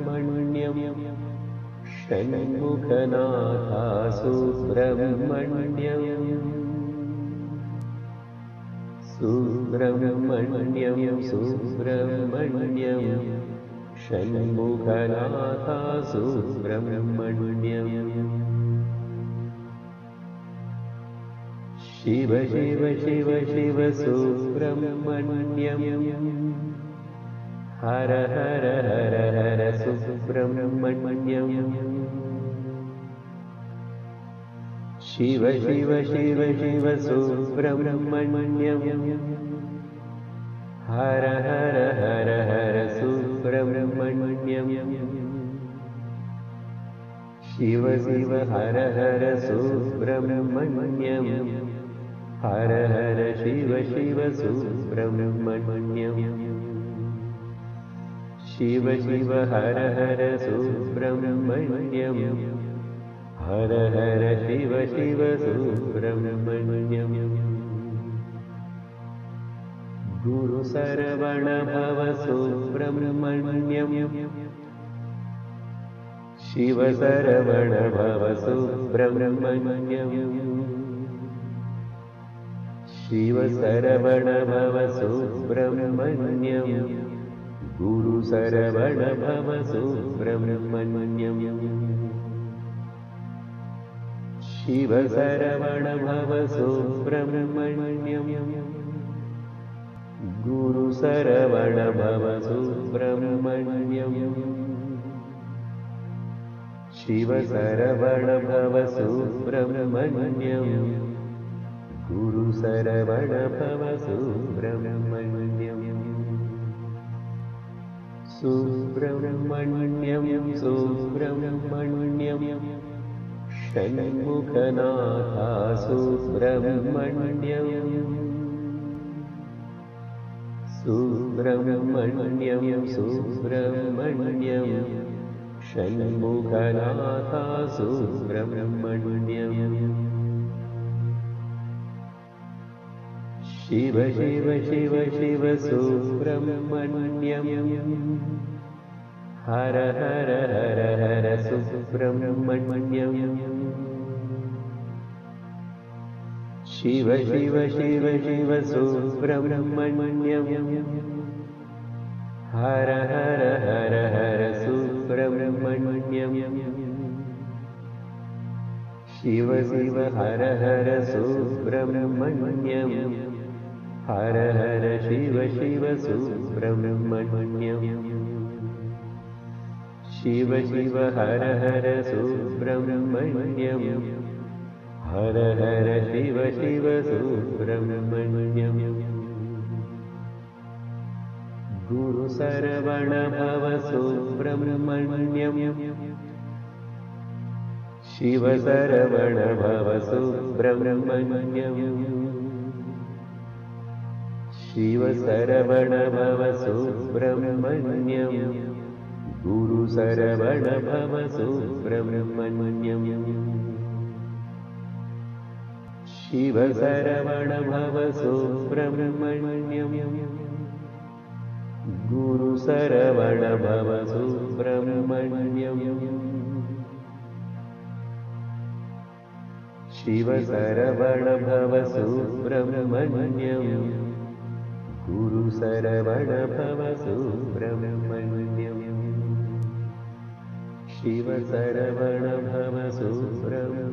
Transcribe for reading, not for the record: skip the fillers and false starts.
सुब्रह्मण्यं षण्मुखनाथा सुब्रह्मण्यं सुब्रह्मण्यं सुब्रह्मण्यं षण्मुखनाथा सुब्रह्मण्यं शिव शिव शिव शिव सुब्रह्मण्यं हर हर हर हर सुब्रह्मण्यं शिव शिव शिव शिव सुब्रह्मण्यं हर हर हर हर सुब्रह्मण्यं शिव शिव हर हर सुब्रह्मण्यं हर हर शिव शिव सुब्रह्मण्यं शिव शिव हर हर सुब्रह्मण्यं हर हर शिव शिव सुब्रह्मण्यं गुरु सरवण भव सुब्रह्मण्यं शिव सरवण भव सुब्रह्मण्यं शिव सरवण भव सुब्रह्मण्यं गुरु सरवण भव सुब्रह्मण्यं शिव सरवण भव सुब्रह्मण्यं गुरु सरवण भव सुब्रह्मण्यं शिव सरवण भव सुब्रह्मण्यं गुरु सरवण भव सुब्रह्मण्यं सुब्रह्मण्यं सुब्रह्मण्यं षण्मुखनाथा सुब्रह्मण्यं सुब्रह्मण्यं सुब्रह्मण्यं षण्मुखनाथा सुब्रह्मण्यं शिव शिव शिव शिव सुब्रह्मण्यं हर हर हर हर सुब्रह्मण्यं शिव शिव शिव शिव सुब्रह्मण्यं हर हर हर हर सुब्रह्मण्यं शिव शिव हर हर सुब्रह्मण्यं हर हर शिव शिव सुब्रह्मण्यं शिव शिव हर हर सुब्रह्मण्यं हर हर शिव शिव सुब्रह्मण्यं गुरु सरवण भव सुब्रह्मण्यं शिव सरवण भव सुब्रह्मण्यं शिव सरवण भव सुब्रह्मण्यं गुरु सरवण भव सुब्रह्मण्यं शिव सरवण भव सुब्रह्मण्यं गुरु सरवण भव सुब्रह्मण्यं शिव सरवण भव सुब्रह्मण्यं गुरु सरवण भव सुब्रह्मण्यं शिव सरवण भव सुब्रह्मण्यं